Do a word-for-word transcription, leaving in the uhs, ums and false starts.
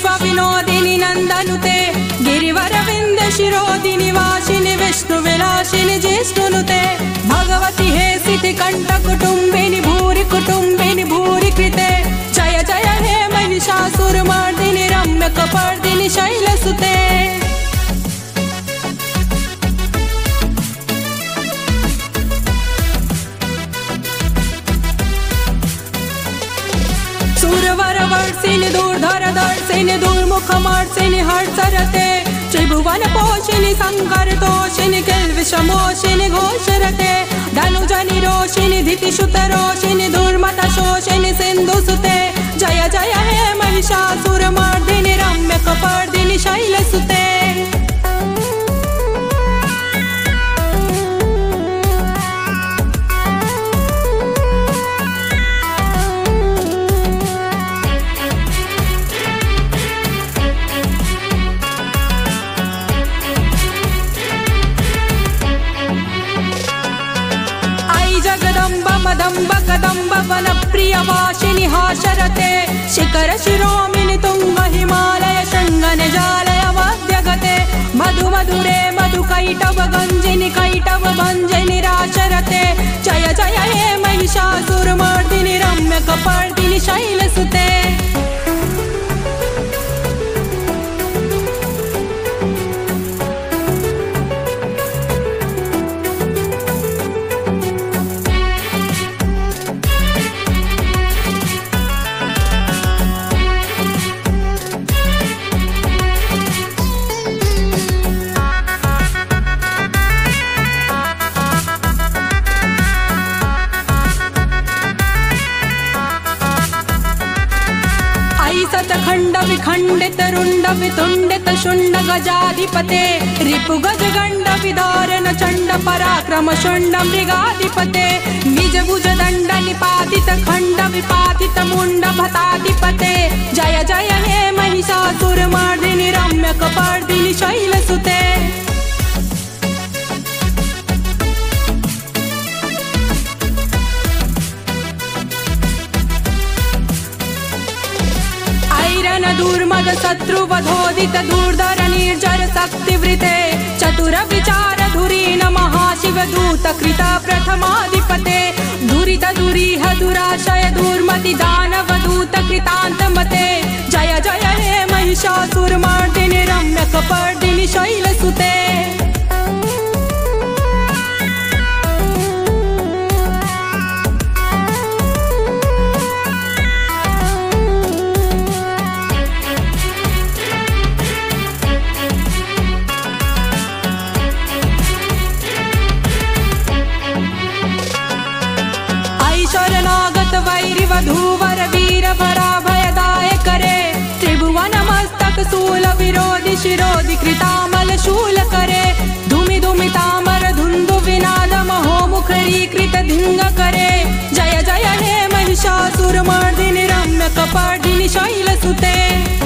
विश्वविनोदिनि नन्दनुते गिरिवरविन्द शिरोदिनि वासिनि विष्णुविलासिनि जिष्णुनुते भगवति हे सिद्धिकण्ठकुटुम्बिनि भूरि कुटुम्बिनि भूरि कृते जय जय हे महिषासुरमर्दिनि रम्यकपर्दिनि शैलसुते। सुरवरवर्षिणि दूर्धरदर्शिनि दुर्मुखमर्षिणि हर्षरते त्रिभुवन पोषिणि शङ्करतोषिणि किल्बिषमोषिणि घोषरते धनुजनि रोषिणि धितिसुतरोषिणि दुर्मतशोषिणि सिन्धुसुते जय जय हे महिषासुरमर्दिनि रम्यकपर्दिनि शैलसुते। मदम्ब कदम्ब वन प्रिय वासिनि हाशरते शिखर शिरोमिनि तुंग हिमालय शृंगन जालय वाद्यगते मधु मधुरे मधु कैटव गंजिनि कैटव भंजनि राशरते जय जय हे महिषासुरमर्दिनि रम्यकपर्दिनि शैलसुते। खंड विखंडित रुंड वितुंडित शुंड गजाधिपते रिपु गज गंड विदारण चंड पराक्रम शुंड मृगाधिपते निज भुज दंड निपातित खंड विपातित मुंड भताधिपते जय जय हे महिषासुरमर्दिनि रम्यकपर्दिनि शैलसुते। दूर्मद शत्रुवधोदित दूर्धर निर्जर शक्तिवृते चतुर विचार धुरीन महाशिव दूत कृत प्रथमाधिपते धुरित दुरीह दुराशय दूर्मति दानव दूत कृतान्तमते जय जय हे महिषासुरमर्दिनि रम्यकपर्दिनि शैलसुते। वैरि वधूवर वीर भराभयदाय करे त्रिभुवन मस्तक शूल विरोधि शिरोधि कृतामल शूल करे धूमि धूमि तामर धुंधु विनाद महो मुखरी कृत धिंग करे जय जय हे महिषासुरमर्दिनि रम्यकपर्दिनि शैलसुते।